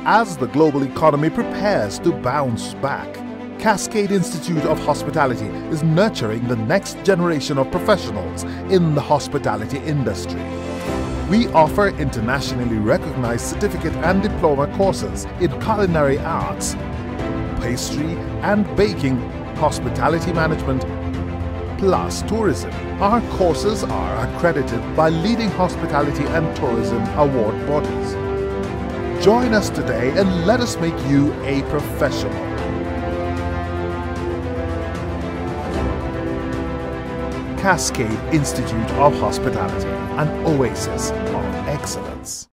As the global economy prepares to bounce back, Cascade Institute of Hospitality is nurturing the next generation of professionals in the hospitality industry. We offer internationally recognized certificate and diploma courses in culinary arts, pastry and baking, hospitality management, plus tourism. Our courses are accredited by leading hospitality and tourism award bodies. Join us today and let us make you a professional. Cascade Institute of Hospitality, an oasis of excellence.